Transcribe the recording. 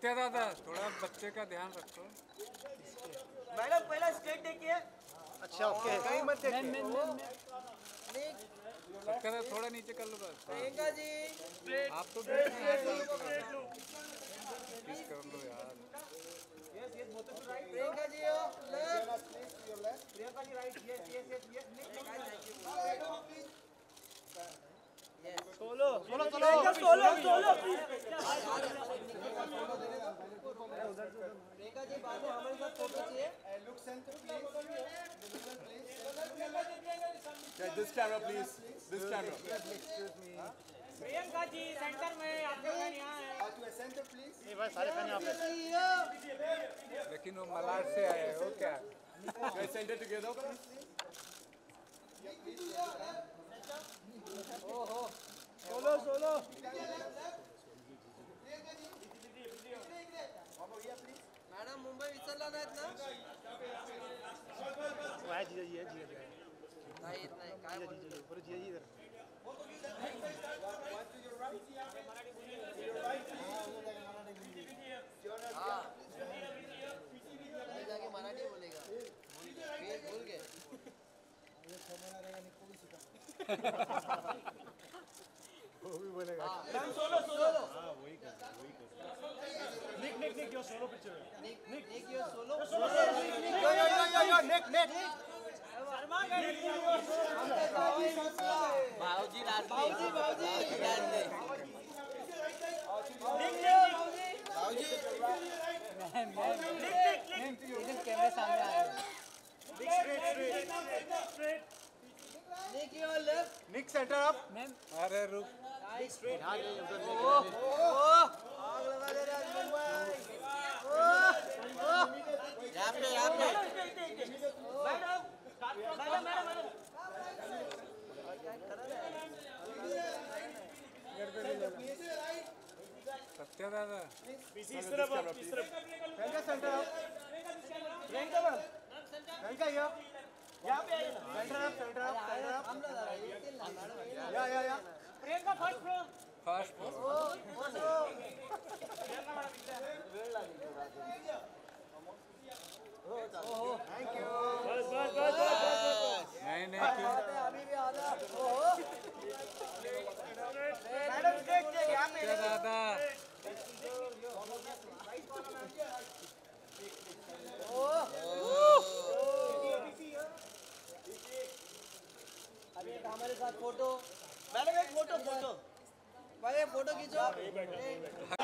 सत्या दादा थोड़ा बच्चे का ध्यान रखो। मैडम पहला स्टेट देखिए। अच्छा ओके कहीं मत देखिए। सत्या दादा थोड़ा नीचे कर लो बस। प्रियंका जी आप तो बीच में हाथ डाल के प्लीज कर लो यार। Priyanka ji left. Priyanka ji right. Yes solo Priyanka ji बाद में हमारे साथ फोटो चाहिए। Look center, please. Yeah, this camera, please. This camera. Priyanka ji centre में आपका फैन यहाँ है। To a center, please. नहीं भाई सारे फैन यहाँ पे। लेकिन वो मलाड से आए हो क्या? Guys, center together. Solo madam Mumbai विसरला नाहीत ना? वो है जीजा जी है नाही येत नाही काय बोलतो? जीजा पूरे जीजा जी इधर। हाँ जाके मराठी बोलेगा। भूल गए। वो भी बोलेगा। सोलो हाँ वही कर। Nick your solo picture. Nick your solo. Yo Nick. भाऊजी भाऊजी कैमरे सामने आ रहे हैं। Nick your left. Nick centre up. अरे रुक। ध्यान दे उधर। आग लगा दे रहा है मुंबई। यहाँ पे madam Satya Dada Priyanka centre up. Priyanka ma'am Priyanka यहाँ पे सेंटर अप। या Priyanka first floor. Fast thank you. नहीं अभी भी आधा। मैडम स्टेट यहाँ पे। सत्या दादा अभी एक हमारे साथ फोटो। मैडम एक फोटो भाई फोटो खींचो।